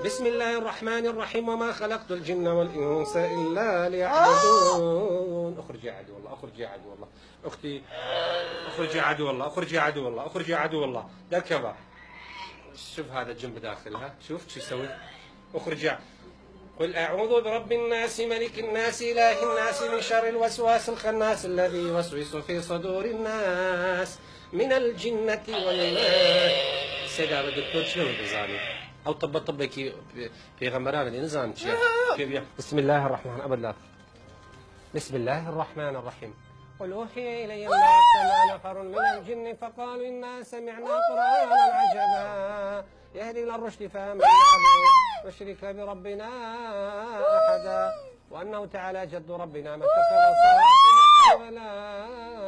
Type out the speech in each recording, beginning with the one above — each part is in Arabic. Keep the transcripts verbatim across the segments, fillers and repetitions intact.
بسم الله الرحمن الرحيم وما خلقت الجن والإنس إلا ليعبدون. اخرجي يا عدو الله، اخرجي يا عدو الله، اختي اخرجي يا عدو الله، اخرجي يا عدو الله، اخرجي يا عدو الله. دركبه. شوف هذا الجنب داخلها، شوف شو يسوي. اخرجي. قل أعوذ برب الناس ملك الناس إله الناس من شر الوسواس الخناس الذي يوسوس في صدور الناس من الجنة والناس. سيدة الدكتور شنو بزاني أو طب طبك في غمران اللي نزان بسم الله الرحمن أبدا. بسم الله الرحمن الرحيم. قل أوحي إلي أنه استمع نفر من الجن فقالوا إنا سمعنا قرآنا عجبا يهدي إلى الرشد فآمنا به نشرك بربنا أحدا وأنه تعالى جد ربنا ما اتخذ صاحبة ولا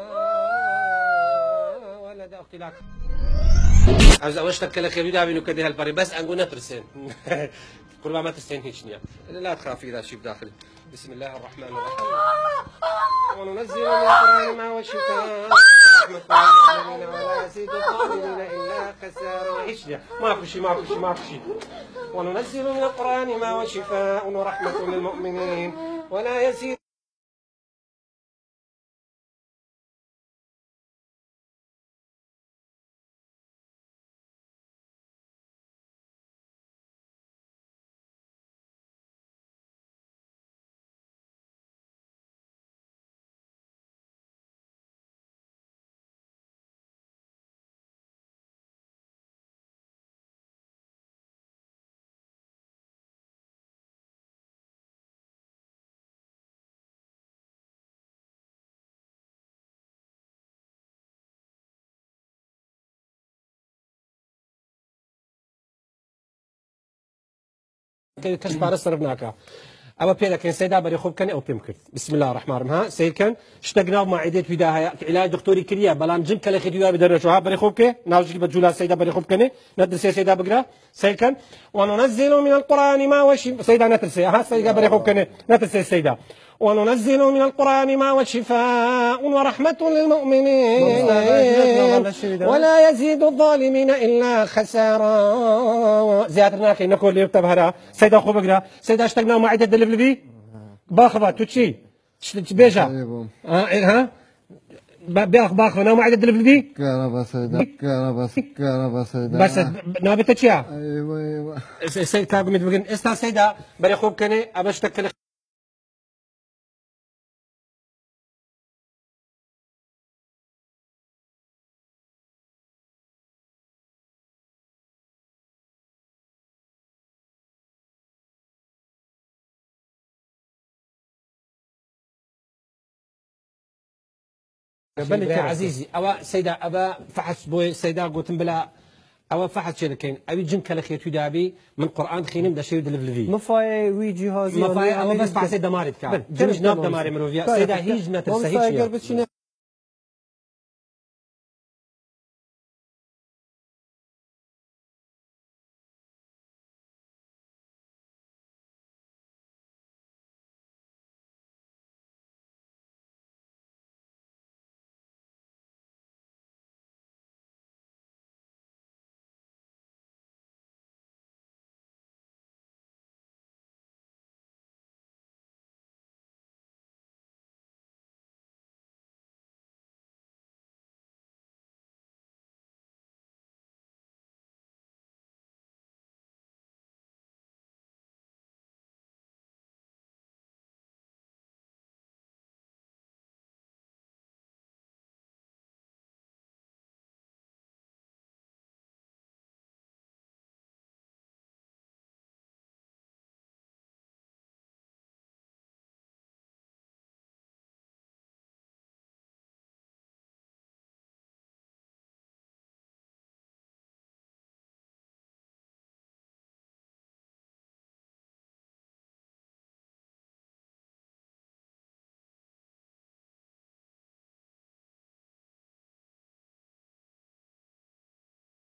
ولد. أختي لك عاوز أوش تكلك خير يدعي إنه كده هالبري بس أنقول نترسين كل ما ما ترسين هيك شنيا لا تخافي إذا شيء بداخلي. بسم الله الرحمن الرحيم. وننزل من القرآن ما هو شفاء رحمة للمؤمنين ولا يزيد الظالمين إلا خسارا. هيك شنيا ماكو شيء ماكو شيء ماكو شيء. وننزل من القرآن ما هو شفاء ورحمة للمؤمنين ولا يزيد كشف على صرفناك. أما بيدا كان سيدا بري خوب كان أو بيمكن. بسم الله الرحمن الرحيم. ها سيد كان اشتقنا مع عدة بداية علاج دكتوري كريا بلان جم كلا خديوا بدرجوها بري خوب كه ناوجي بتجولا سيدا بري خوب كني ندرس سيدا بقرا سيد كان وننزل من القرآن ما وشي سيدا نترسي. ها سيدا بري خوب كني نترسي سيدا. وننزل من القرآن ما وشفاء ورحمة للمؤمنين ولا يزيد الظالمين إلا خسارا. زيادرناك نقول لي بتبهرا سيدا خوب بقرا سيدا اشتقنا مع عدة دلبلبي باخذ توتشي بيجا ها ها باخ باخ انا ما عاد دلبلبي كهرباء سيدا كهرباء كهرباء سيدا بس نابي تشيا ايوه ايوه سيد كاب متبقين استا سيدا بري خوب كني ابشتكل يا عزيزي أو سيدا أبا فحص بوي سيدا قوتن بلا أو فحص شركين أبي جن كلا خير تدابي من قرآن خينم ده شيء دلفلفي مفاي وي جهازي مفاي أو بس فحص دمارت كان جنش ناب دمار مروفيا سيدا هيج نترسه هيج